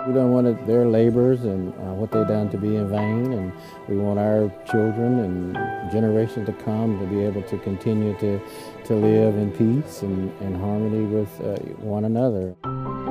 We don't want their labors and what they've done to be in vain, and we want our children and generations to come to be able to continue to live in peace and harmony with one another.